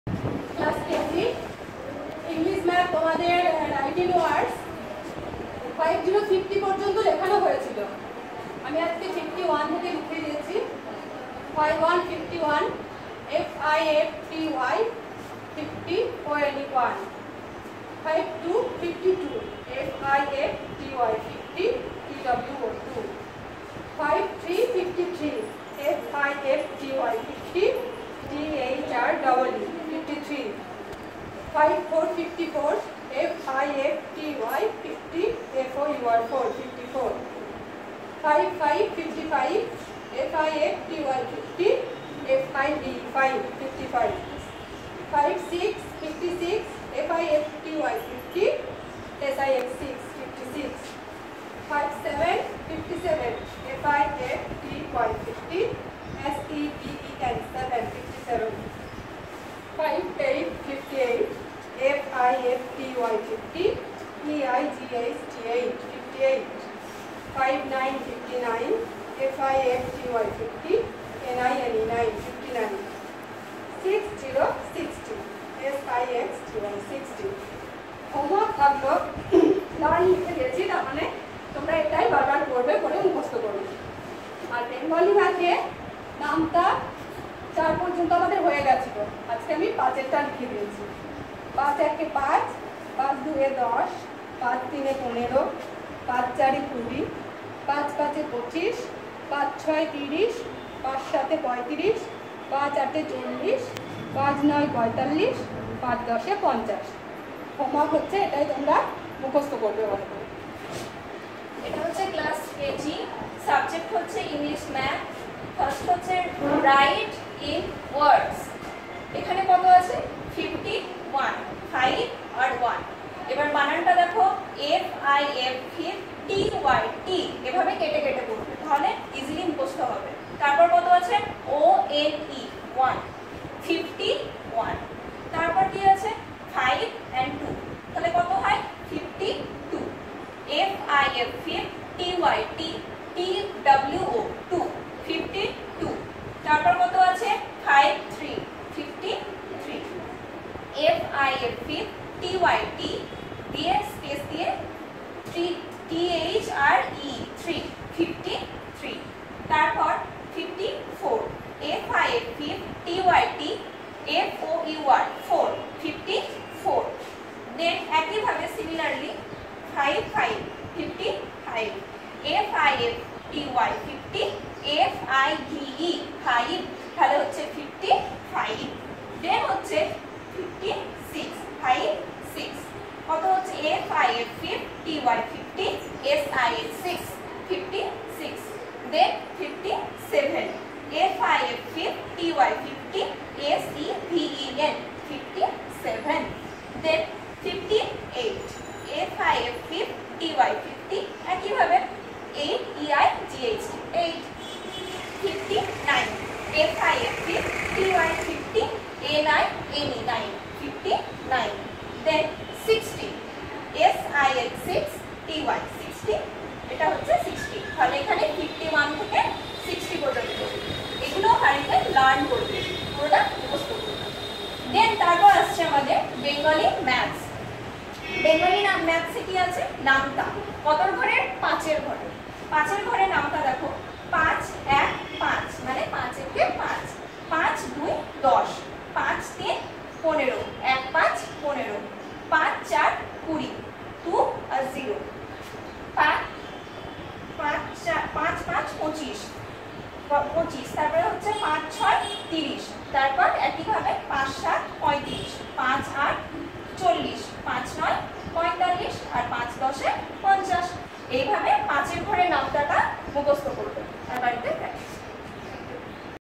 Class 10 English math তোমাদের writing words 5050 পর্যন্ত লেখানো হয়েছিল। আমি আজকে 51 থেকে লিখে দিয়েছি। 5151 FIFTY 50 ONE1 5252 FIFTY 50 TWO2 5353 FIFTY 50 DHREE 53 5454 FIFTY 50 FOUR4 54 5555 FIFTY 50 FIE 5 55 5656 FIFTY 50 SIX 6 56 5757 FIFTY 50 SEBEN 7 57 5858 FIFTY 50 EIGHT 8 58 5959 FIFTY 50 NINE 9 59 6060 SIXTY 60 homework থাকলো লাইন লিখে দিয়েছি, তার মানে তোমরা এটাই বারবার করবে, করে মুখস্থ করবে। আর বেঙ্গলি ম্যাথে নামটা 4 পর্যন্ত আমাদের হয়ে গেছিল, আজকে আমি 5এরটা লিখে দিয়েছি। 5 1 5 5 2 10 5 3 15 5 4 20 5 5 25 5 6 30 5 7 35 5 8 40 5 9 45 5 10 50। হোমওয়ার্ক হচ্ছে এটাই, তোমরা মুখস্থ করবে ভালো করে। এটা হচ্ছে ক্লাস কেজি, সাবজেক্ট হচ্ছে ইংলিশ ম্যাথ। ফার্স্ট হচ্ছে রাইট ইন ওয়ার্ডস। এখানে কত আছে? 51, 5 আর 1। এবার বানানটা দেখো, FIFTY এভাবে কেটে কেটে পড়বে, তাহলে ইজিলি মুখস্থ হবে। তারপর কত আছে? ONE 1 51। তারপর কি আছে? 5 and 2, তাহলে কত হয়? 52। FIFTY TWO 2 52। তারপর কত আছে? 5 3 53। FIFTY দিয়ে স্পেস দিয়ে THRE 3 53। তারপর 54 FIFTY FOUR 4 54। দেন একইভাবে সিমিলারলি 5 5 55 FIFTY 50 FIDE 5, তাহলে হচ্ছে 55। দেন হচ্ছে 56 5 6, কত হচ্ছে? FIFTY 50 SIX 6 56। দেন 57 FIFTY 50 SEVEN 57। দেন 58 FIFTY 50 একইভাবে 8 EIGHT 8 59 FIFTY 50 NINE 9 59। দেন 60 SIX 60, এটা হচ্ছে 60। তাহলে এখানে 51 থেকে 60 পর্যন্ত এগুলো বাড়িতে লার্ন করবে, পুরোটা মুখস্থ করবে। দেন তারপর আসছে আমাদের বেঙ্গলি ম্যাথস। বেঙ্গলি ম্যাথসে কি আছে? নামতা। কতর ঘরে? 5এর ঘরে। 5এর ঘরে নামতা দেখো, 5 1 5 মানে 5 1 5 5 2 10 5 3 15 1 5 15 5 4 20 2 আর 0 5 5 5 25 25। তারপরে হচ্ছে 5 6 30। তারপর একইভাবে 5 7 35 5 8 40 5 9 45 আর 5